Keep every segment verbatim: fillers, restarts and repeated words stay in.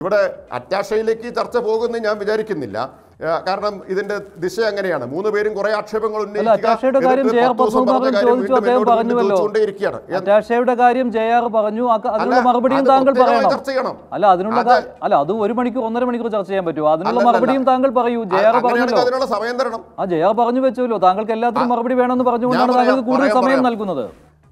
ഇവിടെ അറ്റാഷയിലേക്ക് ചർച്ച പോകുമെന്ന് ഞാൻ വിചാരിക്കുന്നില്ല. കാരണം ഇതിന്റെ ദിശ അങ്ങനെയാണ്. മൂന്ന് പേരും കുറെ ആക്ഷേപങ്ങൾ അറ്റാഷയുടെ കാര്യം ജെ ആർ പത്മകുമാറിൽ ചോദിച്ചു, അദ്ദേഹം പറഞ്ഞുവല്ലോ. അറ്റാഷയുടെ കാര്യം ജെ ആർ പറഞ്ഞു, അതിനുള്ള മറുപടിയും താങ്കൾ പറയണം. അല്ല അതിനുള്ള അല്ല അത് ഒരു മണിക്കൂർ ഒന്നര മണിക്കൂർ ചർച്ച ചെയ്യാൻ പറ്റുമോ? അതിനുള്ള മറുപടിയും താങ്കൾ പറയൂ. ജെ ആർ പറഞ്ഞല്ലോ, അതിനുള്ള സമയം തരണം. ആ ജെ ആർ പറഞ്ഞു വെച്ചല്ലോ, താങ്കൾക്ക് എല്ലാത്തിനും മറുപടി വേണമെന്ന് പറഞ്ഞുകൊണ്ടാണ് താങ്കൾക്ക് കൂടുതൽ സമയം നൽകുന്നത്.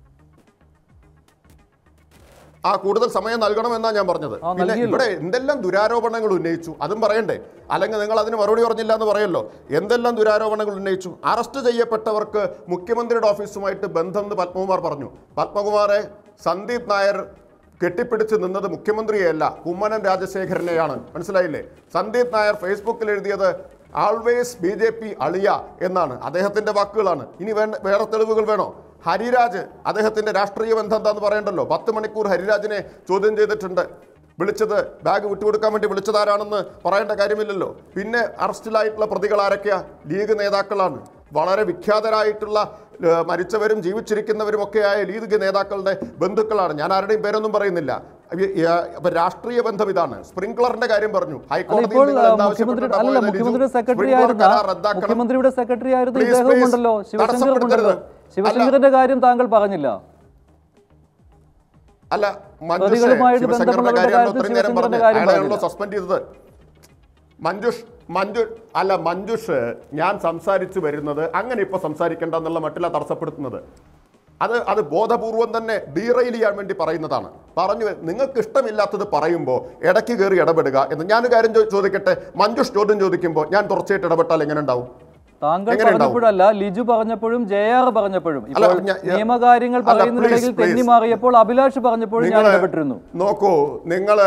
ആ കൂടുതൽ സമയം നൽകണമെന്നാണ് ഞാൻ പറഞ്ഞത്. പിന്നെ ഇവിടെ എന്തെല്ലാം ദുരാരോപണങ്ങൾ ഉന്നയിച്ചു അതും പറയണ്ടേ? അല്ലെങ്കിൽ നിങ്ങൾ അതിന് മറുപടി പറഞ്ഞില്ല എന്ന് പറയല്ലോ. എന്തെല്ലാം ദുരാരോപണങ്ങൾ ഉന്നയിച്ചു. അറസ്റ്റ് ചെയ്യപ്പെട്ടവർക്ക് മുഖ്യമന്ത്രിയുടെ ഓഫീസുമായിട്ട് ബന്ധം എന്ന് പത്മകുമാർ പറഞ്ഞു. പത്മകുമാറെ സന്ദീപ് നായർ കെട്ടിപ്പിടിച്ച് നിന്നത് മുഖ്യമന്ത്രിയെയല്ല, കുമ്മനം രാജശേഖരനെയാണ്. മനസ്സിലായില്ലേ? സന്ദീപ് നായർ ഫേസ്ബുക്കിൽ എഴുതിയത് ആൾവേസ് ബി ജെ പി അളിയ എന്നാണ്. അദ്ദേഹത്തിന്റെ വാക്കുകളാണ്. ഇനി വേണ്ട വേറെ തെളിവുകൾ വേണോ? ഹരിരാജ് അദ്ദേഹത്തിന്റെ രാഷ്ട്രീയ ബന്ധം എന്താന്ന് പറയണ്ടല്ലോ. പത്ത് മണിക്കൂർ ഹരിരാജിനെ ചോദ്യം ചെയ്തിട്ടുണ്ട്. വിളിച്ചത് ബാഗ് വിട്ടുകൊടുക്കാൻ വേണ്ടി വിളിച്ചതാരാണെന്ന് പറയേണ്ട കാര്യമില്ലല്ലോ. പിന്നെ അറസ്റ്റിലായിട്ടുള്ള പ്രതികൾ ആരൊക്കെയാ? ലീഗ് നേതാക്കളാണ്. വളരെ വിഖ്യാതരായിട്ടുള്ള മരിച്ചവരും ജീവിച്ചിരിക്കുന്നവരുമൊക്കെയായ ലീഗ് നേതാക്കളുടെ ബന്ധുക്കളാണ്. ഞാൻ ആരുടെയും പേരൊന്നും പറയുന്നില്ല. രാഷ്ട്രീയ ബന്ധം ഇതാണ്. സ്പ്രിംഗ്ലറിന്റെ കാര്യം പറഞ്ഞു. ഹൈക്കോടതി ശിവശങ്കരന്റെ കാര്യം താങ്കൾ പറഞ്ഞില്ല. അല്ല ശിവശങ്കറിന്റെ കാര്യമാണ് ഇത്രയും നേരം പറഞ്ഞത്. അയാളെയാണല്ലോ സസ്പെൻഡ് ചെയ്തത്. മഞ്ജുഷ് മഞ്ജു അല്ല മഞ്ജുഷ് ഞാൻ സംസാരിച്ചു വരുന്നത് അങ്ങനെ ഇപ്പൊ സംസാരിക്കേണ്ട എന്നുള്ള മട്ടില്ല തടസ്സപ്പെടുത്തുന്നത്. അത് അത് ബോധപൂർവം തന്നെ ഡീറെയിൽ ചെയ്യാൻ വേണ്ടി പറയുന്നതാണ്. പറഞ്ഞു നിങ്ങൾക്ക് ഇഷ്ടമില്ലാത്തത് പറയുമ്പോൾ ഇടയ്ക്ക് കയറി ഇടപെടുക എന്ന്. ഞാനൊരു കാര്യം ചോദിക്കട്ടെ, മഞ്ജുഷ് ചോദ്യം ചോദിക്കുമ്പോൾ ഞാൻ തുടർച്ചയായിട്ട് ഇടപെട്ടാൽ എങ്ങനെ ഉണ്ടാവും? താങ്കൾ പറഞ്ഞപ്പോഴല്ല, ലിജു പറഞ്ഞപ്പോഴും ജെ ആർ പറഞ്ഞപ്പോഴും നിയമകാര്യങ്ങൾ പറയുന്നതിനിടയിൽ തെന്നി മാറിയപ്പോൾ അഭിലാഷ് പറഞ്ഞപ്പോഴും ഞാൻ ഇടപെട്ടിരുന്നു. നോക്കൂ നിങ്ങള്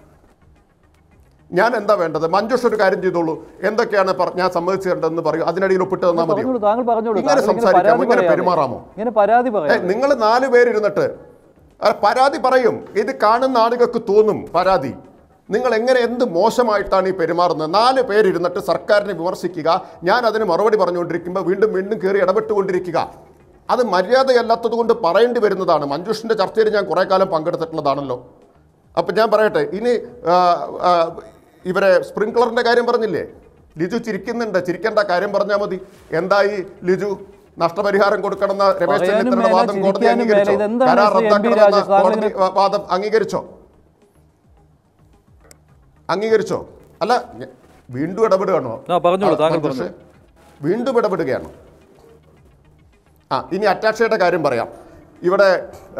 ഞാൻ എന്താ വേണ്ടത്? മഞ്ജുഷ് ഒരു കാര്യം ചെയ്തോളൂ, എന്തൊക്കെയാണ് ഞാൻ സമ്മതിച്ചു തരേണ്ടതെന്ന് പറയൂ, അതിനിടയിൽ ഒപ്പിട്ട് തന്നാൽ മതി. ഇങ്ങനെ സംസാരിക്കാമോ? ഇങ്ങനെ പെരുമാറാമോ? നിങ്ങൾ നാല് പേരിരുന്നിട്ട് പരാതി പറയും. ഇത് കാണുന്ന ആളുകൾക്ക് തോന്നും പരാതി. നിങ്ങൾ എങ്ങനെ എന്ത് മോശമായിട്ടാണ് ഈ പെരുമാറുന്നത്? നാല് പേരിരുന്നിട്ട് സർക്കാരിനെ വിമർശിക്കുക, ഞാൻ അതിന് മറുപടി പറഞ്ഞുകൊണ്ടിരിക്കുമ്പോൾ വീണ്ടും വീണ്ടും കയറി ഇടപെട്ടുകൊണ്ടിരിക്കുക. അത് മര്യാദയല്ലാത്തത് കൊണ്ട് പറയേണ്ടി വരുന്നതാണ്. മഞ്ജുഷിൻ്റെ ചർച്ചയിൽ ഞാൻ കുറേ കാലം പങ്കെടുത്തിട്ടുള്ളതാണല്ലോ. അപ്പം ഞാൻ പറയട്ടെ, ഇനി ഇവരെ സ്പ്രിംഗ്ലറിൻ്റെ കാര്യം പറഞ്ഞില്ലേ? ലിജു ചിരിക്കുന്നുണ്ട്, ചിരിക്കേണ്ട കാര്യം പറഞ്ഞാൽ മതി. എന്തായി ലിജു? നഷ്ടപരിഹാരം കൊടുക്കണമെന്ന രമേശ് ചെന്നിത്തലയുടെ വാദം കോടതി അംഗീകരിച്ചോ? കരാർ റദ്ദാക്കണമെന്ന കോടതി വാദം അംഗീകരിച്ചോ? അംഗീകരിച്ചോ? അല്ല വീണ്ടും ഇടപെടുകയാണോ? വീണ്ടും ഇടപെടുകയാണോ? ആ ഇനി അറ്റാഷയുടെ കാര്യം പറയാം. ഇവിടെ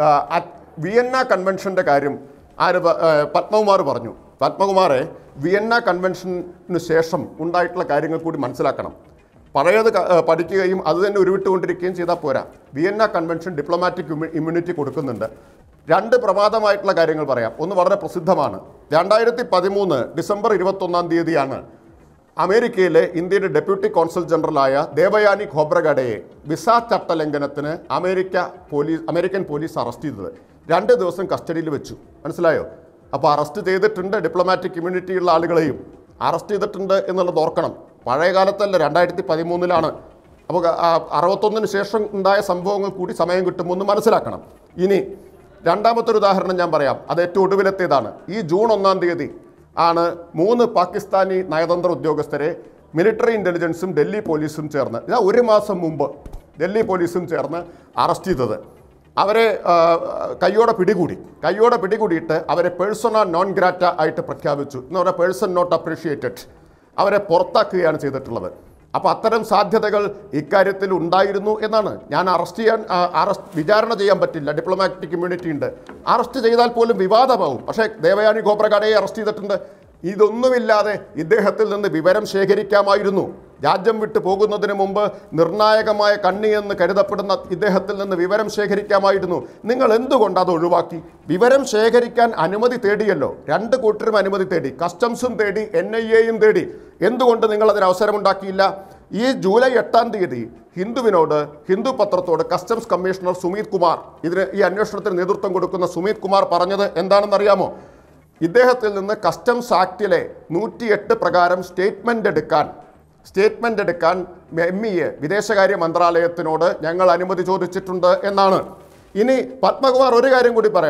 വിയന്ന കൺവെൻഷൻ്റെ കാര്യം ആര് പത്മകുമാർ പറഞ്ഞു. പത്മകുമാറെ വിയന്ന കൺവെൻഷന് ശേഷം ഉണ്ടായിട്ടുള്ള കാര്യങ്ങൾ കൂടി മനസ്സിലാക്കണം. പഴയത് പഠിക്കുകയും അത് തന്നെ ഉരുവിട്ടുകൊണ്ടിരിക്കുകയും ചെയ്താൽ പോരാ. വിയന്ന കൺവെൻഷൻ ഡിപ്ലോമാറ്റിക് ഇമ്മ്യൂണിറ്റി കൊടുക്കുന്നുണ്ട്. രണ്ട് പ്രമാദമായിട്ടുള്ള കാര്യങ്ങൾ പറയാം. ഒന്ന് വളരെ പ്രസിദ്ധമാണ്. രണ്ടായിരത്തി പതിമൂന്ന് ഡിസംബർ ഇരുപത്തൊന്നാം തീയതിയാണ് അമേരിക്കയിലെ ഇന്ത്യയുടെ ഡെപ്യൂട്ടി കോൺസൽ ജനറലായ ദേവയാനി ഖോബ്രഗഡയെ വിസ ചട്ടലംഘനത്തിന് America police American police arrest ചെയ്തത്. രണ്ട് ദിവസം കസ്റ്റഡിയിൽ വെച്ചു. മനസ്സിലായോ? അപ്പോൾ അറസ്റ്റ് ചെയ്തിട്ടുണ്ട്, ഡിപ്ലോമാറ്റിക് ഇമ്മ്യൂണിറ്റി ഉള്ള ആളുകളെയും അറസ്റ്റ് ചെയ്തിട്ടുണ്ട് എന്നുള്ളത് ഓർക്കണം. പഴയ കാലത്തല്ല, രണ്ടായിരത്തി പതിമൂന്നിലാണ്. അപ്പോൾ അറുപത്തൊന്നിന് ശേഷം ഉണ്ടായ സംഭവങ്ങൾ കൂടി സമയം കിട്ടുമ്പോൾ ഒന്ന് മനസ്സിലാക്കണം. ഇനി രണ്ടാമത്തൊരു ഉദാഹരണം ഞാൻ പറയാം. അത് ഏറ്റവും ഒടുവിലത്തേതാണ്. ഈ ജൂൺ ഒന്നാം തീയതി ആണ് മൂന്ന് പാകിസ്ഥാനി നയതന്ത്ര ഉദ്യോഗസ്ഥരെ മിലിറ്ററി ഇൻ്റലിജൻസും ഡൽഹി പോലീസും ചേർന്ന്, ഇതാ ഒരു മാസം മുമ്പ് ഡൽഹി പോലീസും ചേർന്ന് അറസ്റ്റ് ചെയ്തത്. അവരെ കയ്യോടെ പിടികൂടി. കയ്യോടെ പിടികൂടിയിട്ട് അവരെ പേഴ്സണ നോൺ ഗ്രാറ്റ ആയിട്ട് പ്രഖ്യാപിച്ചു. എന്ന് പറഞ്ഞാൽ പേഴ്സൺ നോട്ട് അപ്രീഷിയേറ്റഡ്. അവരെ പുറത്താക്കുകയാണ് ചെയ്തിട്ടുള്ളത്. അപ്പോൾ അത്തരം സാധ്യതകൾ ഇക്കാര്യത്തിൽ ഉണ്ടായിരുന്നു എന്നാണ്. ഞാൻ അറസ്റ്റ് ചെയ്യാൻ അറസ്റ്റ് വിചാരണ ചെയ്യാൻ പറ്റില്ല, ഡിപ്ലോമാറ്റിക് ഇമ്മ്യൂണിറ്റി ഉണ്ട്. അറസ്റ്റ് ചെയ്താൽ പോലും വിവാദമാവും. പക്ഷേ ദേവയാനി ഖോബ്രഗഡയെ അറസ്റ്റ് ചെയ്തിട്ടുണ്ട്. ഇതൊന്നുമില്ലാതെ ഇദ്ദേഹത്തിൽ നിന്ന് വിവരം ശേഖരിക്കാമായിരുന്നു. രാജ്യം വിട്ടു പോകുന്നതിന് മുമ്പ് നിർണായകമായ കണ്ണി എന്ന് കരുതപ്പെടുന്ന ഇദ്ദേഹത്തിൽ നിന്ന് വിവരം ശേഖരിക്കാമായിരുന്നു. നിങ്ങൾ എന്തുകൊണ്ട് അത് ഒഴിവാക്കി? വിവരം ശേഖരിക്കാൻ അനുമതി തേടിയല്ലോ. രണ്ട് കൂട്ടരും അനുമതി തേടി, കസ്റ്റംസും തേടി, എൻ ഐ എയും തേടി. എന്തുകൊണ്ട് നിങ്ങൾ അതിന് അവസരമുണ്ടാക്കിയില്ല? ഈ ജൂലൈ എട്ടാം തീയതി ഹിന്ദുവിനോട്, ഹിന്ദു പത്രത്തോട് കസ്റ്റംസ് കമ്മീഷണർ സുമീത് കുമാർ, ഇതിന് ഈ അന്വേഷണത്തിന് നേതൃത്വം കൊടുക്കുന്ന സുമീത് കുമാർ പറഞ്ഞത് എന്താണെന്നറിയാമോ? ഇദ്ദേഹത്തിൽ നിന്ന് കസ്റ്റംസ് ആക്ടിലെ നൂറ്റിയെട്ട് പ്രകാരം സ്റ്റേറ്റ്മെൻ്റ് എടുക്കാൻ സ്റ്റേറ്റ്മെൻ്റ് എടുക്കാൻ എം ഇ എ വിദേശകാര്യ മന്ത്രാലയത്തിനോട് ഞങ്ങൾ അനുമതി ചോദിച്ചിട്ടുണ്ട് എന്നാണ്. ഇനി പത്മകുമാർ ഒരു കാര്യം കൂടി പറയണം.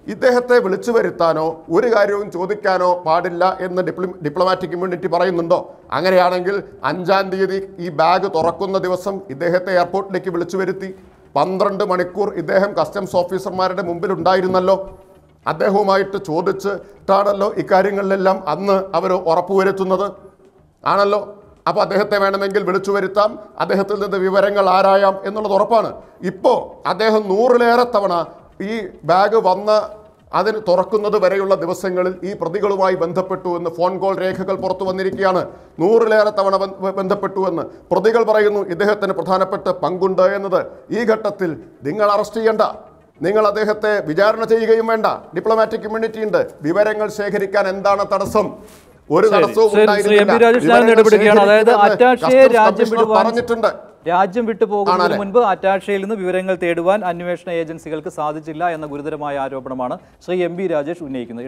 ഇദ്ദേഹത്തെ വിളിച്ചു വരുത്താനോ ഒരു കാര്യവും ചോദിക്കാനോ പാടില്ല എന്ന് ഡിപ്ലോ ഡിപ്ലോമാറ്റിക് ഇമ്മ്യൂണിറ്റി പറയുന്നുണ്ടോ? അങ്ങനെയാണെങ്കിൽ അഞ്ചാം തീയതി ഈ ബാഗ് തുറക്കുന്ന ദിവസം ഇദ്ദേഹത്തെ എയർപോർട്ടിലേക്ക് വിളിച്ചു വരുത്തി പന്ത്രണ്ട് മണിക്കൂർ ഇദ്ദേഹം കസ്റ്റംസ് ഓഫീസർമാരുടെ മുമ്പിൽ ഉണ്ടായിരുന്നല്ലോ. അദ്ദേഹവുമായിട്ട് ചോദിച്ചിട്ടാണല്ലോ ഇക്കാര്യങ്ങളിലെല്ലാം അന്ന് അവർ ഉറപ്പുവരുത്തുന്നത് ആണല്ലോ. അപ്പോൾ അദ്ദേഹത്തെ വേണമെങ്കിൽ വിളിച്ചു വരുത്താം, അദ്ദേഹത്തിൽ നിന്ന് വിവരങ്ങൾ ആരായാം എന്നുള്ളത് ഉറപ്പാണ്. ഇപ്പോൾ അദ്ദേഹം നൂറിലേറെ തവണ ഈ ബാഗ് വന്ന് അതിന് തുറക്കുന്നത് വരെയുള്ള ദിവസങ്ങളിൽ ഈ പ്രതികളുമായി ബന്ധപ്പെട്ടു എന്ന് ഫോൺ കോൾ രേഖകൾ പുറത്തു വന്നിരിക്കുകയാണ്. നൂറിലേറെ തവണ ബന്ധപ്പെട്ടു എന്ന് പ്രതികൾ പറയുന്നു. ഇദ്ദേഹത്തിന് പ്രധാനപ്പെട്ട പങ്കുണ്ട് എന്നത്. ഈ ഘട്ടത്തിൽ നിങ്ങൾ അറസ്റ്റ് ചെയ്യേണ്ട, നിങ്ങൾ അദ്ദേഹത്തെ വിചാരണ ചെയ്യുകയും വേണ്ട. ഡിപ്ലോമാറ്റിക് ഇമ്മ്യൂണിറ്റി ഉണ്ട്. വിവരങ്ങൾ ശേഖരിക്കാൻ എന്താണ് തടസ്സം? ഒരു തടസ്സവും പറഞ്ഞിട്ടുണ്ട്. രാജ്യം വിട്ടു പോകുന്നതിന് മുൻപ് അറ്റാഷയിൽ നിന്ന് വിവരങ്ങൾ തേടുവാൻ അന്വേഷണ ഏജൻസികൾക്ക് സാധിച്ചില്ല എന്ന ഗുരുതരമായ ആരോപണമാണ് ശ്രീ എം ബി രാജേഷ് ഉന്നയിക്കുന്നത്.